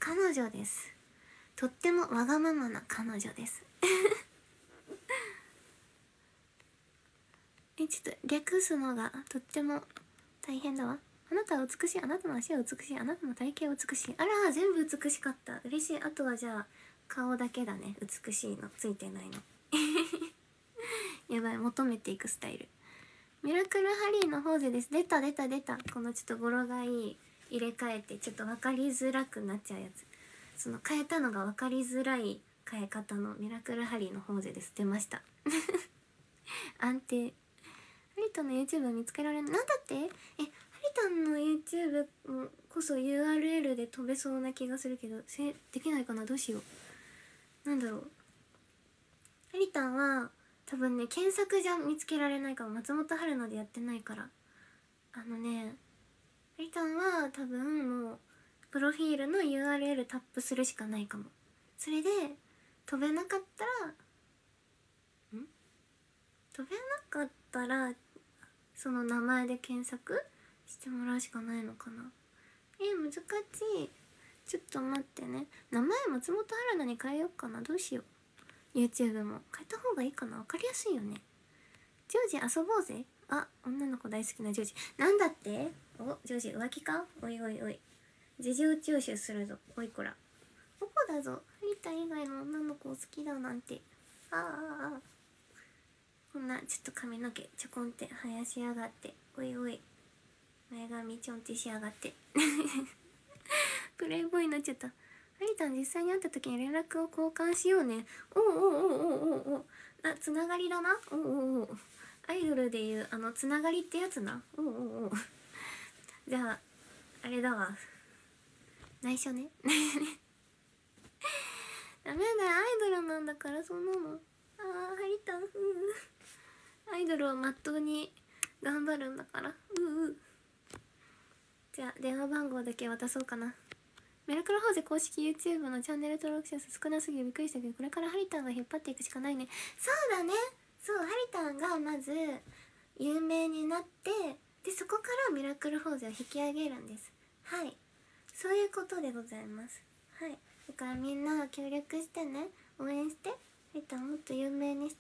彼女です。とってもわがままな彼女ですちょっと略すのがとっても大変だわ。あなたは美しい、あなたの足は美しい、あなたの体型は美しい。あら全部美しかった、嬉しい。あとはじゃあ顔だけだね、美しいのついてないのやばい、求めていくスタイル。ミラクルハリーの方でです。出た。このちょっと語呂がいい入れ替えてちょっと分かりづらくなっちゃうやつ、その変えたのが分かりづらい変え方のミラクルハリーの方でです。出ました安定。ハリタンの YouTube 見つけられない。なんだって？ハリタンの YouTube こそ URL で飛べそうな気がするけど、できないかな。どうしよう。なんだろう。ハリタンは多分ね、検索じゃ見つけられないかも。松本春菜でやってないから。ハリタンは多分もうプロフィールの URL タップするしかないかも。それで飛べなかったらその名前で検索してもらうしかないのかな。難しい。ちょっと待ってね。名前松本春菜に変えようかな。どうしよう。 YouTube も変えた方がいいかな。分かりやすいよね。ジョージ遊ぼうぜ。あ、女の子大好きなジョージ。なんだって？お、ジョージ浮気か？おい事情聴取するぞ。おいこら。ここだぞ。ハリタ以外の女の子を好きだなんて。こんなちょっと髪の毛ちょこんって生やしやがって。おい前髪ちょんってしやがってプレイボーイになっちゃった。ハリタン実際に会った時に連絡を交換しようね。おあ、つながりだな。おアイドルでいうつながりってやつな。おじゃああれだわ、内緒ねダメだよ、アイドルなんだからそんなの。ハリタンアイドルをまっとうに頑張るんだから。じゃあ電話番号だけ渡そうかな。ミラクルハウゼ公式 YouTube のチャンネル登録者数少なすぎてびっくりしたけど、これからハリタンが引っ張っていくしかないね。そうだね。そう、ハリタンがまず有名になって、でそこからミラクルハウゼを引き上げるんです。はい、そういうことでございます。はい、だからみんな協力してね、応援して、ハリタンをもっと有名にして。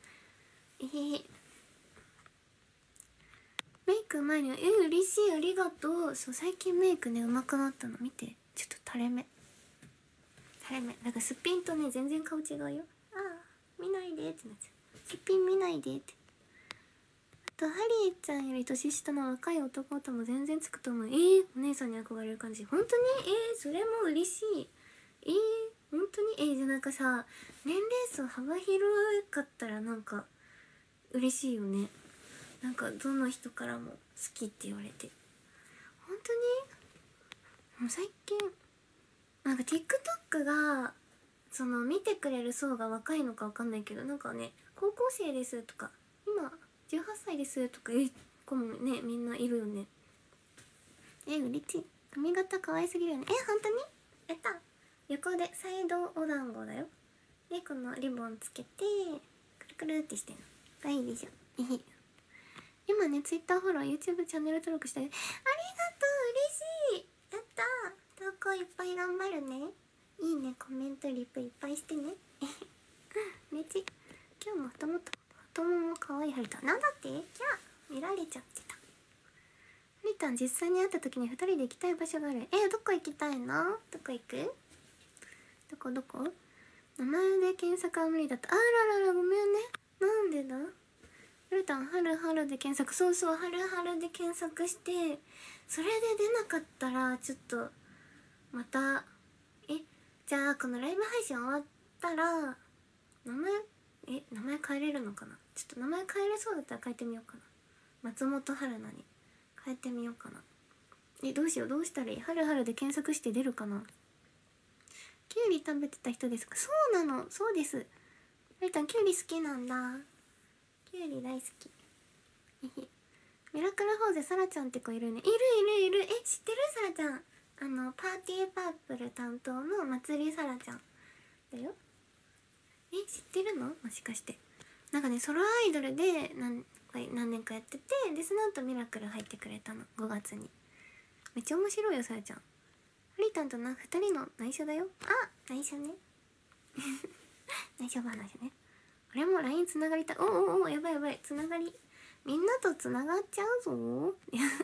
メイク前には嬉しい、ありがとう。そう、最近メイクね上手くなったの。見て、ちょっと垂れ目だからすっぴんとね全然顔違うよ。見ないでってなっちゃう。すっぴん見ないでって。あとハリーちゃんより年下の若い男とも全然つくと思う。お姉さんに憧れる感じ。本当にそれも嬉しい。本当にじゃあなんかさ、年齢層幅広かったらなんか嬉しいよね。なんかどの人からも好きって言われて。本当にもう最近なんか TikTok がその見てくれる層が若いのかわかんないけど、なんかね、高校生ですとか今18歳ですとか子もねみんないるよね。嬉しい。髪型可愛すぎるよね。本当にやった。横でサイドお団子だよ。でこのリボンつけてくるくるってしてんのがいいでしょ。今ね Twitter フォロー YouTube チャンネル登録してありがとう。嬉しい。やった。投稿いっぱい頑張るね。いいね、コメントリプいっぱいしてねめち今日も太もも可愛いハリタン。なんだって？じゃあ見られちゃってた。ハリタン実際に会った時に2人で行きたい場所がある。どこ行きたいの？どこ行く？どこ名前で検索は無理だった。あららら、ごめんね。なんでだ？ハリタン春で検索。そう春で検索して、それで出なかったらちょっとまたじゃあこのライブ配信終わったら名前変えれるのかな。ちょっと名前変えれそうだったら変えてみようかな。松本春菜に変えてみようかな。どうしよう。どうしたらいい？春で検索して出るかな。キュウリ食べてた人ですか？そうなの。そうです。ハリタンキュウリ好きなんだ。キュウリ大好きミラクルホーゼサラちゃんって子いるね。いる。知ってる？サラちゃんパーティーパープル担当のまつりさらちゃんだよ。知ってるの？もしかしてなんかね、ソロアイドルで何年かやってて、でその後ミラクル入ってくれたの、5月に。めっちゃ面白いよさやちゃん。ハリタンと2人の内緒だよ。あ、内緒ね内緒話ね。俺も LINE つながりたい。おやばいやばい、つながりみんなとつながっちゃうぞ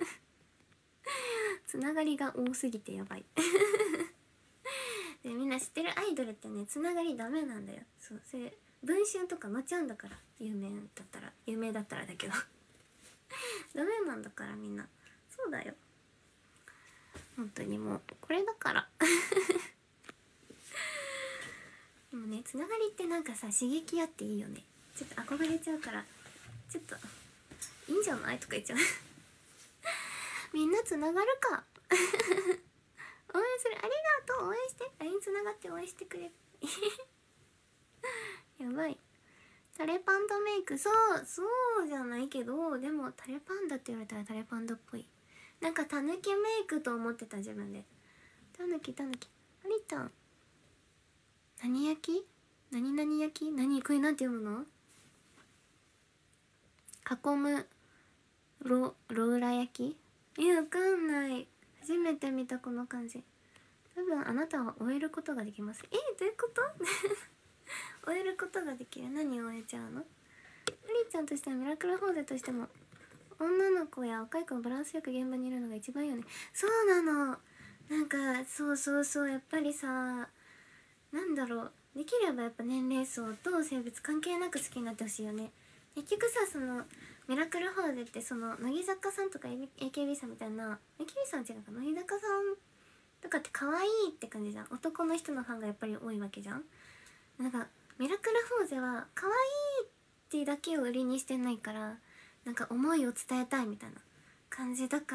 つながりが多すぎてやばいでみんな知ってるアイドルってね、つながりダメなんだよ。そうそれ文春とか載っちゃうんだから、有名だったらだけどダメなんだからみんな。そうだよ本当に。もうこれだからでもね、つながりってなんかさ、刺激あっていいよね。ちょっと憧れちゃうから、ちょっといいんじゃないとか言っちゃうみんなつながるか応援する、ありがとう、応援して、 LINE つながって応援してくれるやばい。タレパンダメイク、そうじゃないけど、でもタレパンダって言われたらタレパンダっぽい。なんかタヌキメイクと思ってた自分で。タヌキありたん、何焼き、何々焼き、何これなんて読むの、囲むローラ焼き、わかんない、初めて見たこの感じ。多分あなたは終えることができます。どういうこと終えることができる。何を終えちゃうの。アリーちゃんとしてはミラクルホーゼとしても女の子や若い子のバランスよく現場にいるのが一番いいよね。そうなの、なんかそうやっぱりさ、なんだろう、できればやっぱ年齢層と性別関係なく好きになってほしいよね。結局さ、そのミラクルホーゼってその乃木坂さんとか AKB さんみたいな、 AKB さん違うか、乃木坂さんとかって可愛いって感じじゃん。男の人のファンがやっぱり多いわけじゃん。なんかミラクルフォーゼは可愛いってだけを売りにしてないから、なんか思いを伝えたいみたいな感じだから、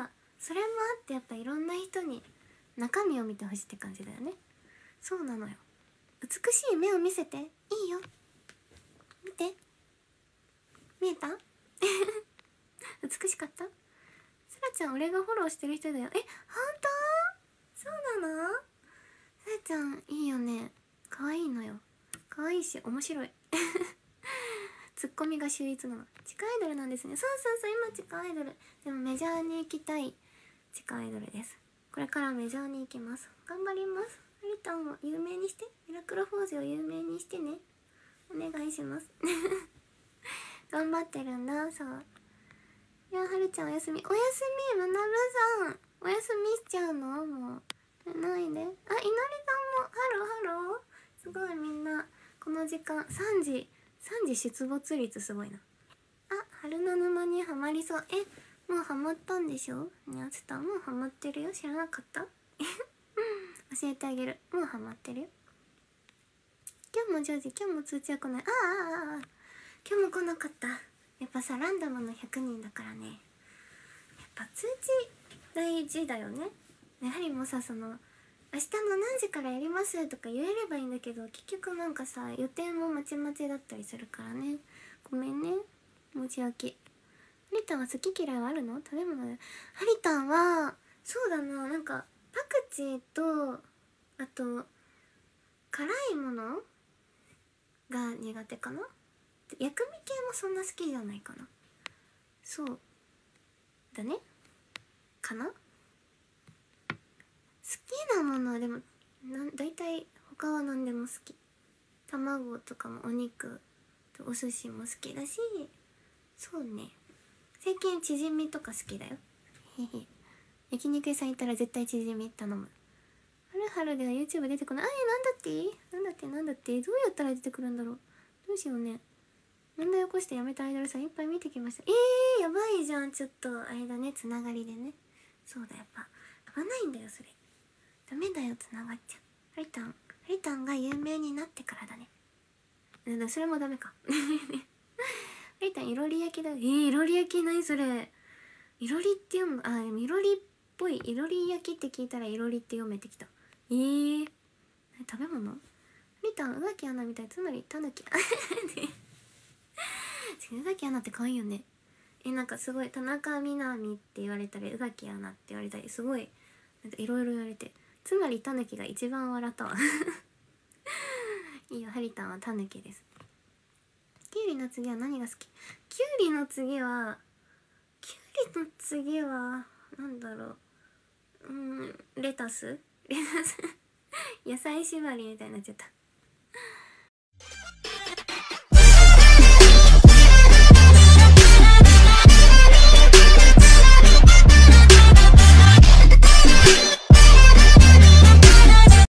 それもあってやっぱいろんな人に中身を見てほしいって感じだよね。そうなのよ。美しい目を見せていいよ、見て、見えた美しかった。さらちゃん俺がフォローしてる人だよ。本当？そうなの？さらちゃんいいよね、可愛いのよ。可愛いし面白いツッコミが秀逸なの。地下アイドルなんですね。そう今地下アイドル。でもメジャーに行きたい地下アイドルです。これからメジャーに行きます。頑張ります。ハリタンを有名にして、ミラクルフォーゼを有名にしてね、お願いします頑張ってるんだ。そういや、はるちゃんおやすみ。おやすみ、まなぶさんおやすみしちゃうの。もう寝ないで。いなりさんもハロー。すごい、みんなこの時間3時出没率すごいな。春の沼にはまりそう。もうハマったんでしょ。にゃつたもうハマってるよ。知らなかった教えてあげる。もうハマってるよ。今日もジョージ、今日も通知は来ない。今日も来なかった。やっぱさ、ランダムの100人だからね、やっぱ通知大事だよね。やはりもうさ、その明日の何時からやりますとか言えればいいんだけど、結局なんかさ、予定もまちまちだったりするからね。ごめんね、申し訳。ハリタンは好き嫌いはあるの？食べ物で。ハリタンはそうだな、なんかパクチーとあと辛いものが苦手かな。薬味系もそんな好きじゃないかな。そうだね、かな。好きなものはでもだいたい他は何でも好き。卵とかもお肉とお寿司も好きだし、そうね、最近チヂミとか好きだよ焼肉屋さん行ったら絶対チヂミ頼む。はるはるでは YouTube 出てこない。なんだってどうやったら出てくるんだろう。どうしようね。問題起こしてやめたアイドルさんいっぱい見てきました。やばいじゃん。ちょっとあれだね、つながりでね。そうだ、やっぱ危ないんだよそれ。ダメだよ、つながっちゃう。ハリタンが有名になってからだね。それもダメかハリタンいろり焼きだ。いろり焼き何それ。いろりって読む。でもいろりっぽい。いろり焼きって聞いたらいろりって読めてきた。食べ物。ハリタン宇垣アナみたい。つまりタヌキ宇垣アナって可愛いよね。なんかすごい田中みな実って言われたり宇垣アナって言われたり、すごいなんかいろいろ言われて、つまりタヌキが一番笑ったわいいよ、ハリタンはタヌキです。キュウリの次は何が好き？キュウリの次はなんだろう、レタス野菜縛りみたいになっちゃった。